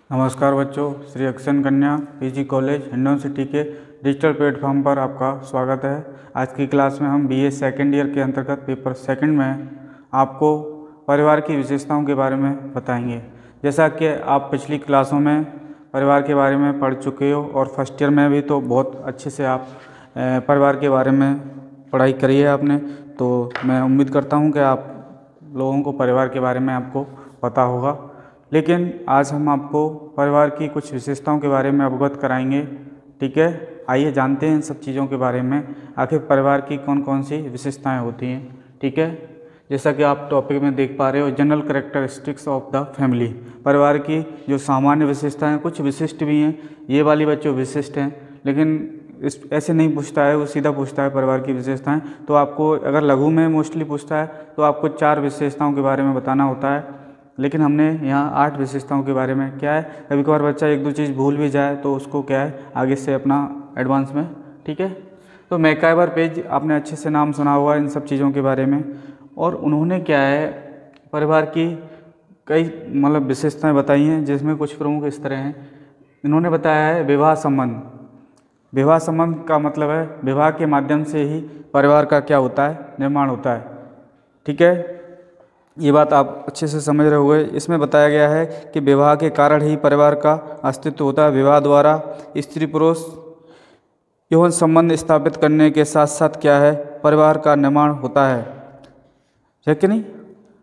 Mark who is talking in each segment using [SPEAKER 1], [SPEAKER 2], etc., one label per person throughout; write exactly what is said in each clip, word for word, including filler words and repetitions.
[SPEAKER 1] नमस्कार बच्चों, श्री अक्सन Kanya PG college Hindaun city के डिजिटल प्लेटफॉर्म पर आपका स्वागत है। आज की क्लास में हम बीए सेकेंड ईयर के अंतर्गत पेपर सेकंड में आपको परिवार की विशेषताओं के बारे में बताएंगे। जैसा कि आप पिछली क्लासों में परिवार के बारे में पढ़ चुके हो और फर्स्ट ईयर में भी तो बहुत अच्छे से आप परिवार के बारे में पढ़ाई करी है आपने, तो मैं उम्मीद करता हूँ कि आप लोगों को परिवार के बारे में आपको पता होगा। लेकिन आज हम आपको परिवार की कुछ विशेषताओं के बारे में अवगत कराएंगे। ठीक है, आइए जानते हैं इन सब चीज़ों के बारे में, आखिर परिवार की कौन कौन सी विशेषताएं होती हैं। ठीक है, जैसा कि आप टॉपिक में देख पा रहे हो, general characteristics of the family, परिवार की जो सामान्य विशेषताएं, कुछ विशिष्ट भी हैं, ये वाली बच्चों विशिष्ट हैं, लेकिन इस ऐसे नहीं पूछता है, वो सीधा पूछता है परिवार की विशेषताएं। तो आपको अगर लघु में मोस्टली पूछता है तो आपको चार विशेषताओं के बारे में बताना होता है, लेकिन हमने यहाँ आठ विशेषताओं के बारे में क्या है, कभी कभार बच्चा एक दो चीज़ भूल भी जाए तो उसको क्या है आगे से अपना एडवांस में। ठीक है, तो मैकाइवर पेज आपने अच्छे से नाम सुना हुआ इन सब चीज़ों के बारे में, और उन्होंने क्या है परिवार की कई मतलब विशेषताएं बताई हैं, जिसमें कुछ प्रमुख इस तरह हैं। इन्होंने बताया है विवाह संबंध। विवाह संबंध का मतलब है विवाह के माध्यम से ही परिवार का क्या होता है, निर्माण होता है। ठीक है, ये बात आप अच्छे से समझ रहे होंगे। इसमें बताया गया है कि विवाह के कारण ही परिवार का अस्तित्व होता है। विवाह द्वारा स्त्री पुरुष यौन संबंध स्थापित करने के साथ साथ क्या है परिवार का निर्माण होता है, है कि नहीं।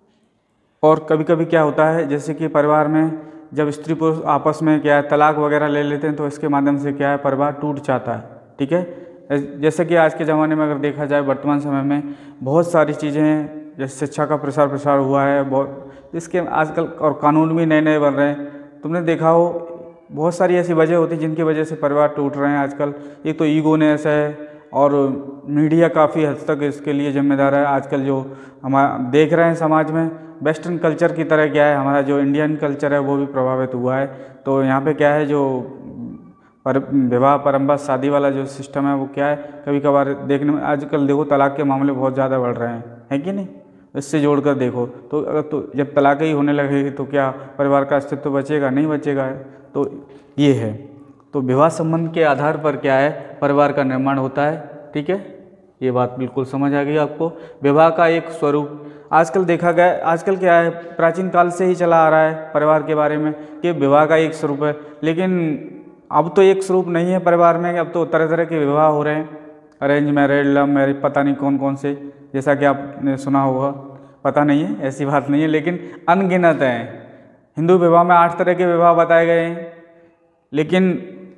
[SPEAKER 1] और कभी कभी क्या होता है, जैसे कि परिवार में जब स्त्री पुरुष आपस में क्या है तलाक वगैरह ले लेते हैं तो इसके माध्यम से क्या है परिवार टूट जाता है। ठीक है, जैसे कि आज के ज़माने में अगर देखा जाए वर्तमान समय में बहुत सारी चीज़ें हैं, जैसे शिक्षा का प्रसार प्रसार हुआ है बहुत, इसके आजकल और कानून भी नए नए बन रहे हैं। तुमने देखा हो बहुत सारी ऐसी वजह होती है जिनकी वजह से परिवार टूट रहे हैं आजकल। एक तो ईगोनेस है, और मीडिया काफ़ी हद तक इसके लिए जिम्मेदार है। आजकल जो हम देख रहे हैं समाज में वेस्टर्न कल्चर की तरह क्या है हमारा जो इंडियन कल्चर है वो भी प्रभावित हुआ है। तो यहाँ पे क्या है जो पर विवाह परंपरा शादी वाला जो सिस्टम है वो क्या है कभी कभार देखने में, आजकल देखो तलाक के मामले बहुत ज़्यादा बढ़ रहे हैं, है कि नहीं। इससे जोड़कर देखो तो अगर तो जब तलाक ही होने लगेगी तो क्या परिवार का अस्तित्व बचेगा, नहीं बचेगा। तो ये है, तो विवाह संबंध के आधार पर क्या है परिवार का निर्माण होता है। ठीक है, ये बात बिल्कुल समझ आ गई आपको। विवाह का एक स्वरूप आजकल देखा गया, आजकल क्या है प्राचीन काल से ही चला आ रहा है परिवार के बारे में कि विवाह का एक स्वरूप है, लेकिन अब तो एक स्वरूप नहीं है परिवार में, अब तो तरह तरह के विवाह हो रहे हैं, अरेंज मैरिज, लव मैरिज, पता नहीं कौन कौन से, जैसा कि आपने सुना होगा। पता नहीं है, ऐसी बात नहीं है, लेकिन अनगिनत हैं। हिंदू विवाह में आठ तरह के विवाह बताए गए हैं, लेकिन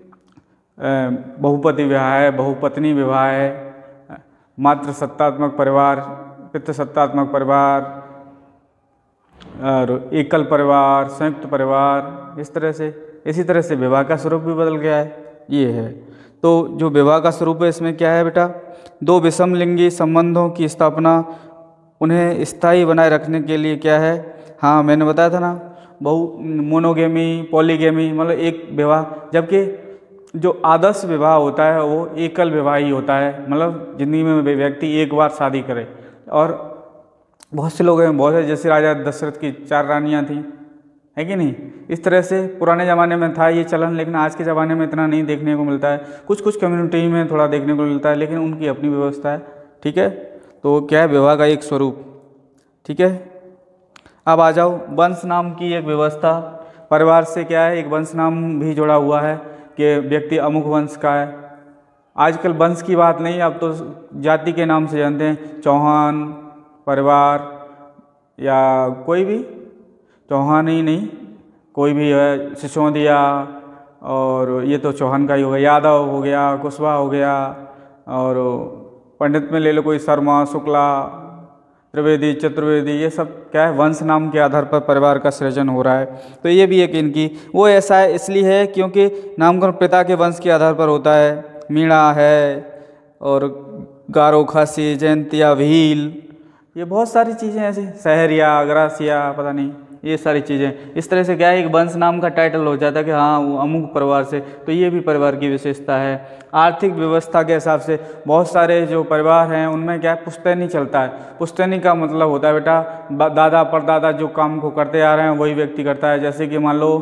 [SPEAKER 1] बहुपति विवाह है, बहुपत्नी विवाह है, मातृ सत्तात्मक परिवार, पितृ सत्तात्मक परिवार, और एकल परिवार, संयुक्त परिवार, इस तरह से इसी तरह से विवाह का स्वरूप भी बदल गया है। ये है, तो जो विवाह का स्वरूप है इसमें क्या है बेटा, दो विषम लिंगी संबंधों की स्थापना, उन्हें स्थायी बनाए रखने के लिए क्या है, हाँ मैंने बताया था ना, बहु मोनोगेमी, पॉलीगेमी, मतलब एक विवाह, जबकि जो आदर्श विवाह होता है वो एकल विवाह ही होता है, मतलब जिंदगी में व्यक्ति एक बार शादी करे। और बहुत से लोग हैं, बहुत से, जैसे राजा दशरथ की चार रानियाँ थीं, है कि नहीं। इस तरह से पुराने ज़माने में था ये चलन, लेकिन आज के ज़माने में इतना नहीं देखने को मिलता है। कुछ कुछ कम्युनिटी में थोड़ा देखने को मिलता है, लेकिन उनकी अपनी व्यवस्था है। ठीक है, तो क्या है विवाह का एक स्वरूप। ठीक है, अब आ जाओ वंश नाम की एक व्यवस्था। परिवार से क्या है एक वंश नाम भी जुड़ा हुआ है कि व्यक्ति अमुक वंश का है। आजकल वंश की बात नहीं, अब तो जाति के नाम से जानते हैं, चौहान परिवार या कोई भी, चौहान ही नहीं कोई भी है, सिसोदिया, और ये तो चौहान का ही हो गया, यादव हो गया, कुशवाहा हो गया, और पंडित में ले लो कोई शर्मा, शुक्ला, त्रिवेदी, चतुर्वेदी, ये सब क्या है वंश नाम के आधार पर परिवार का सृजन हो रहा है। तो ये भी एक इनकी वो ऐसा है, इसलिए है क्योंकि नामकरण पिता के वंश के आधार पर होता है। मीणा है, और गारो, खासी, जयंतिया, भील, ये बहुत सारी चीज़ें ऐसी, सहरिया, ग्रासिया, पता नहीं, ये सारी चीज़ें इस तरह से क्या है एक वंश नाम का टाइटल हो जाता है कि हाँ वो अमुक परिवार से। तो ये भी परिवार की विशेषता है। आर्थिक व्यवस्था के हिसाब से बहुत सारे जो परिवार हैं उनमें क्या है पुश्तैनी चलता है। पुश्तैनी का मतलब होता है बेटा दादा परदादा जो काम को करते आ रहे हैं वही व्यक्ति करता है। जैसे कि मान लो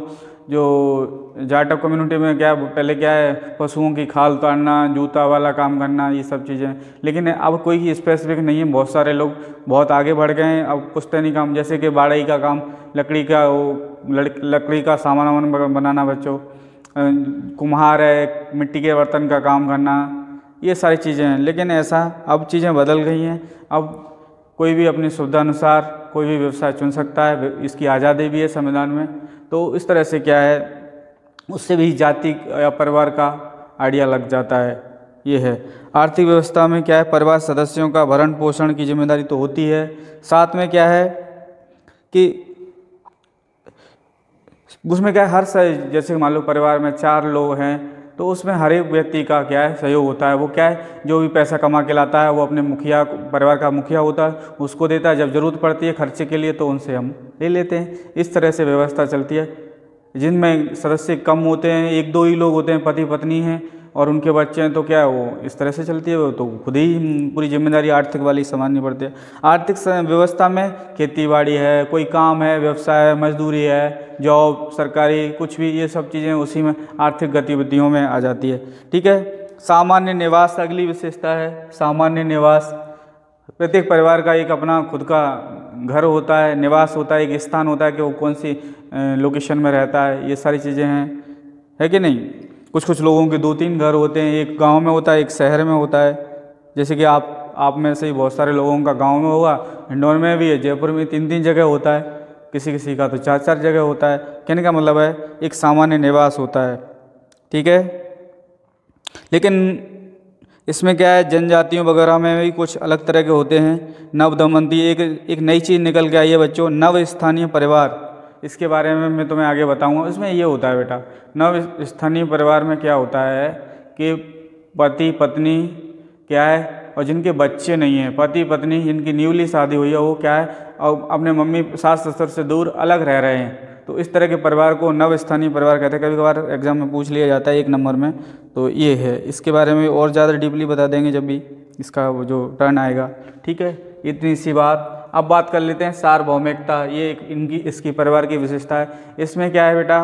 [SPEAKER 1] जो जाट कम्युनिटी में क्या पहले क्या है, पशुओं की खाल उतारना, जूता वाला काम करना, ये सब चीज़ें। लेकिन अब कोई स्पेसिफिक नहीं है, बहुत सारे लोग बहुत आगे बढ़ गए हैं। अब पुश्तैनी काम जैसे कि बाड़ई का काम, लकड़ी का वो लकड़ी का सामान वामान बनाना, बच्चों कुम्हार है, मिट्टी के बर्तन का काम करना, ये सारी चीज़ें हैं। लेकिन ऐसा अब चीज़ें बदल गई हैं। अब कोई भी अपनी सुविधा अनुसार कोई भी व्यवसाय चुन सकता है, इसकी आज़ादी भी है संविधान में। तो इस तरह से क्या है, उससे भी जाति या परिवार का आइडिया लग जाता है। ये है आर्थिक व्यवस्था में क्या है, परिवार सदस्यों का भरण पोषण की जिम्मेदारी तो होती है, साथ में क्या है कि उसमें क्या है, हर जैसे मान लो परिवार में चार लोग हैं तो उसमें हर एक व्यक्ति का क्या है सहयोग होता है। वो क्या है, जो भी पैसा कमा के लाता है वो अपने मुखिया, परिवार का मुखिया होता है, उसको देता है। जब ज़रूरत पड़ती है खर्चे के लिए तो उनसे हम ले लेते हैं। इस तरह से व्यवस्था चलती है। जिनमें सदस्य कम होते हैं, एक दो ही लोग होते हैं, पति पत्नी हैं और उनके बच्चे हैं, तो क्या है वो इस तरह से चलती है। वो तो खुद ही पूरी जिम्मेदारी आर्थिक वाली संभालनी पड़ती है। आर्थिक व्यवस्था में खेती बाड़ी है, कोई काम है, व्यवसाय है, मजदूरी है, जॉब सरकारी, कुछ भी, ये सब चीज़ें उसी में आर्थिक गतिविधियों में आ जाती है। ठीक है। सामान्य निवास अगली विशेषता है। सामान्य निवास, प्रत्येक परिवार का एक अपना खुद का घर होता है, निवास होता है, एक स्थान होता है कि वो कौन सी लोकेशन में रहता है। ये सारी चीज़ें हैं, है कि नहीं। कुछ कुछ लोगों के दो तीन घर होते हैं, एक गांव में होता है, एक शहर में होता है। जैसे कि आप आप में से ही बहुत सारे लोगों का गांव में होगा, हिंडौन में भी है, जयपुर में तीन तीन जगह होता है, किसी किसी का तो चार चार जगह होता है। कहने का मतलब है एक सामान्य निवास होता है। ठीक है। लेकिन इसमें क्या है, जनजातियों वगैरह में भी कुछ अलग तरह के होते हैं। नव दमंती एक एक नई चीज़ निकल के आई है बच्चों, नव स्थानीय परिवार। इसके बारे में मैं तुम्हें आगे बताऊंगा। इसमें ये होता है बेटा, नव स्थानीय परिवार में क्या होता है कि पति पत्नी क्या है, और जिनके बच्चे नहीं हैं, पति पत्नी जिनकी न्यूली शादी हुई है, वो क्या है और अपने मम्मी सास ससुर से दूर अलग रह रहे हैं, तो इस तरह के परिवार को नव स्थानीय परिवार कहते हैं। कभी कभार एग्जाम में पूछ लिया जाता है एक नंबर में। तो ये है, इसके बारे में और ज़्यादा डीपली बता देंगे जब भी इसका वो जो टर्न आएगा। ठीक है, इतनी सी बात। अब बात कर लेते हैं सार्वभौमिकता। ये एक इनकी इसकी परिवार की विशेषता है। इसमें क्या है बेटा,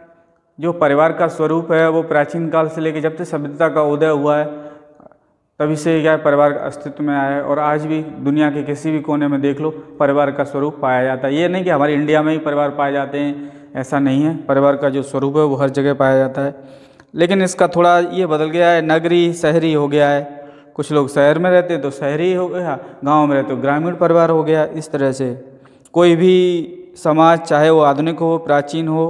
[SPEAKER 1] जो परिवार का स्वरूप है वो प्राचीन काल से लेकर जब से सभ्यता का उदय हुआ है तभी से क्या है परिवार अस्तित्व में आया है। और आज भी दुनिया के किसी भी कोने में देख लो परिवार का स्वरूप पाया जाता है। ये नहीं कि हमारे इंडिया में ही परिवार पाए जाते हैं, ऐसा नहीं है। परिवार का जो स्वरूप है वो हर जगह पाया जाता है। लेकिन इसका थोड़ा ये बदल गया है, नगरी शहरी हो गया है। कुछ लोग शहर में रहते तो शहरी हो गया, गांव में रहते तो ग्रामीण परिवार हो गया। इस तरह से कोई भी समाज, चाहे वो आधुनिक हो प्राचीन हो,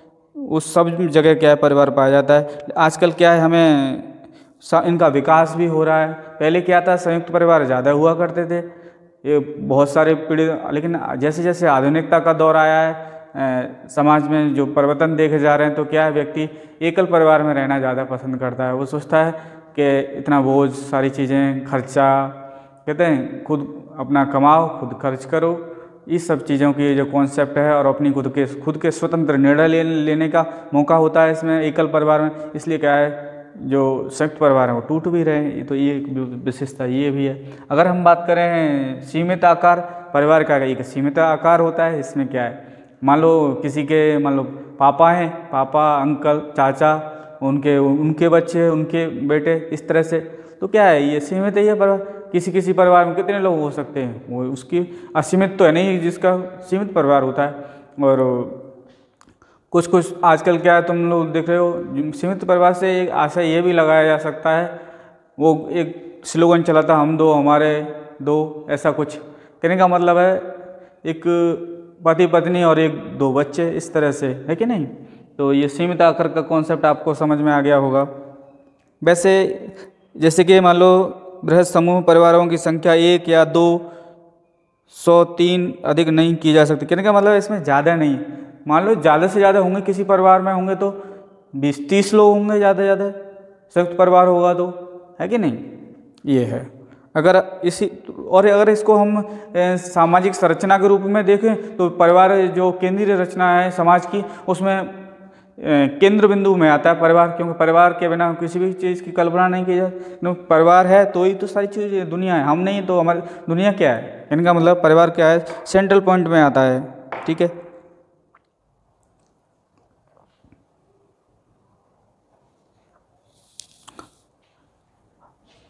[SPEAKER 1] उस सब जगह क्या है परिवार पाया जाता है। आजकल क्या है, हमें इनका विकास भी हो रहा है। पहले क्या था, संयुक्त परिवार ज़्यादा हुआ करते थे, ये बहुत सारे पीढ़ी। लेकिन जैसे जैसे आधुनिकता का दौर आया है, समाज में जो परिवर्तन देखे जा रहे हैं, तो क्या है व्यक्ति एकल परिवार में रहना ज़्यादा पसंद करता है। वो सोचता है कि इतना बोझ, सारी चीज़ें, खर्चा, कहते हैं खुद अपना कमाओ खुद खर्च करो, इस सब चीज़ों की जो कॉन्सेप्ट है, और अपनी खुद के खुद के स्वतंत्र निर्णय ले, लेने का मौका होता है इसमें एकल परिवार में। इसलिए क्या है जो संयुक्त परिवार है वो टूट भी रहे हैं। तो ये विशेषता ये भी है। अगर हम बात करें सीमित आकार परिवार का, एक सीमित आकार होता है। इसमें क्या है, मान लो किसी के मान लो पापा हैं, पापा अंकल चाचा, उनके उनके बच्चे, उनके बेटे, इस तरह से। तो क्या है ये सीमित है ये परिवार। किसी किसी परिवार में कितने लोग हो सकते हैं, वो उसकी असीमित तो है नहीं जिसका सीमित परिवार होता है। और कुछ कुछ आजकल क्या है, तुम लोग देख रहे हो, सीमित परिवार से एक आशय ये भी लगाया जा सकता है, वो एक स्लोगन चला था, हम दो हमारे दो, ऐसा कुछ कहने का मतलब है एक पति पत्नी और एक दो बच्चे, इस तरह से, है कि नहीं। तो ये सीमित आकार का कॉन्सेप्ट आपको समझ में आ गया होगा। वैसे जैसे कि मान लो बृहद समूह परिवारों की संख्या एक या दो सौ तीन अधिक नहीं की जा सकती। कहने का मतलब इसमें ज़्यादा नहीं, मान लो ज़्यादा से ज़्यादा होंगे किसी परिवार में होंगे तो बीस तीस लोग होंगे ज़्यादा से ज़्यादा, संयुक्त परिवार होगा तो, है कि नहीं। ये है। अगर इसी और अगर इसको हम सामाजिक संरचना के रूप में देखें तो परिवार जो केंद्रीय रचना है समाज की, उसमें केंद्र बिंदु में आता है परिवार, क्योंकि परिवार के बिना किसी भी चीज़ की कल्पना नहीं की जाए। परिवार है तो ही तो सारी चीज़ दुनिया है, हम नहीं तो हमारी दुनिया क्या है। इनका मतलब परिवार क्या है, सेंट्रल पॉइंट में आता है। ठीक है।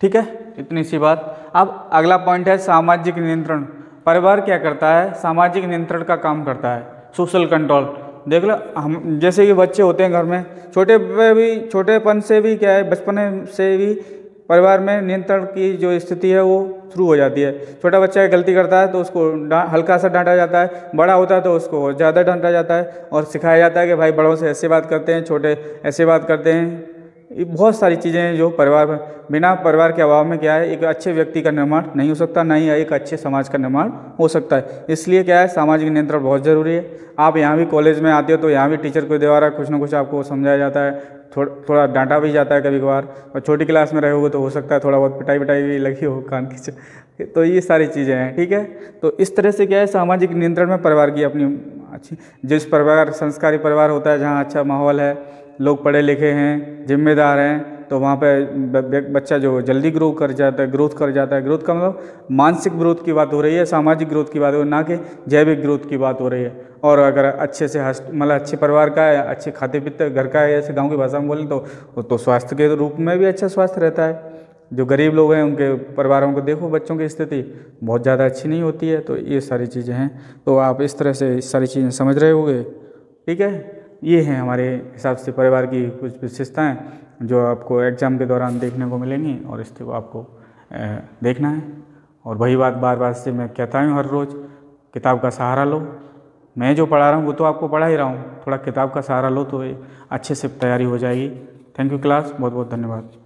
[SPEAKER 1] ठीक है, इतनी सी बात। अब अगला पॉइंट है सामाजिक नियंत्रण। परिवार क्या करता है? सामाजिक नियंत्रण का काम करता है, सोशल कंट्रोल। देख लो, हम जैसे कि बच्चे होते हैं घर में, छोटे पे भी, छोटेपन से भी क्या है, बचपन से भी परिवार में नियंत्रण की जो स्थिति है वो शुरू हो जाती है। छोटा बच्चा गलती करता है तो उसको हल्का सा डांटा जाता है, बड़ा होता है तो उसको ज़्यादा डांटा जाता है और सिखाया जाता है कि भाई बड़ों से ऐसे बात करते हैं, छोटे ऐसे बात करते हैं। ये बहुत सारी चीज़ें हैं जो परिवार में, बिना परिवार के अभाव में क्या है, एक अच्छे व्यक्ति का निर्माण नहीं हो सकता, ना ही एक अच्छे समाज का निर्माण हो सकता है। इसलिए क्या है, सामाजिक नियंत्रण बहुत ज़रूरी है। आप यहाँ भी कॉलेज में आते हो तो यहाँ भी टीचर के द्वारा कुछ ना कुछ आपको समझाया जाता है, थोड़ा थोड़ा डांटा भी जाता है कभी कभार, और छोटी क्लास में रहे हो तो हो सकता है थोड़ा बहुत पिटाई विटाई भी लगी हो, कान की। तो ये सारी चीज़ें हैं, ठीक है। तो इस तरह से क्या है, सामाजिक नियंत्रण में परिवार की अपनी अच्छी, जिस परिवार, संस्कारी परिवार होता है, जहाँ अच्छा माहौल है, लोग पढ़े लिखे हैं, जिम्मेदार हैं, तो वहाँ पे बच्चा जो जल्दी ग्रो कर जाता है, ग्रोथ कर जाता है। ग्रोथ का मतलब मानसिक ग्रोथ की बात हो रही है, सामाजिक ग्रोथ की बात हो रही है, ना कि जैविक ग्रोथ की बात हो रही है। और अगर अच्छे से मतलब अच्छे परिवार का है, अच्छे खाते पीते घर का है, ऐसे गांव की भाषा में बोलें तो तो स्वास्थ्य के रूप में भी अच्छा स्वास्थ्य रहता है। जो गरीब लोग हैं उनके परिवारों को देखो, बच्चों की स्थिति बहुत ज़्यादा अच्छी नहीं होती है। तो ये सारी चीज़ें हैं, तो आप इस तरह से इस सारी चीज़ें समझ रहे होंगे, ठीक है। ये हैं हमारे हिसाब से परिवार की कुछ विशेषताएं जो आपको एग्ज़ाम के दौरान देखने को मिलेंगी, और इसको आपको देखना है। और वही बात बार बार से मैं कहता हूँ हर रोज़, किताब का सहारा लो। मैं जो पढ़ा रहा हूँ वो तो आपको पढ़ा ही रहा हूँ, थोड़ा किताब का सहारा लो तो अच्छे से तैयारी हो जाएगी। थैंक यू क्लास, बहुत बहुत धन्यवाद।